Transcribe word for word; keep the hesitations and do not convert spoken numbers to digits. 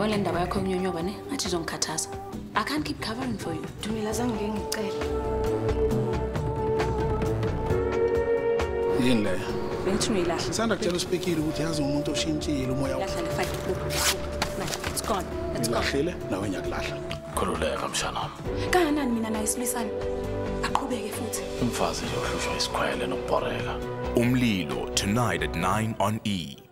Yabona le ndaba yakho yonyonyoba ne ngathi izongikhathaza. I can't keep covering for you. Dumela zange ngeke ngicela. Yini le? Bengithi uyilahla. Sanda kutshela uSpekile ukuthi yazi umuntu oshintshile umoya wakhe. Lahla le fight. It's gone. It's gone. Lahlile nawe ngiyakulahla. Khululeka mshanami. Kanganani mina naye silisana? Aqhubeke futhi. Umfazi nje uhlushwa isikhwele nokubhoreka. Umlilo tonight at nine on E.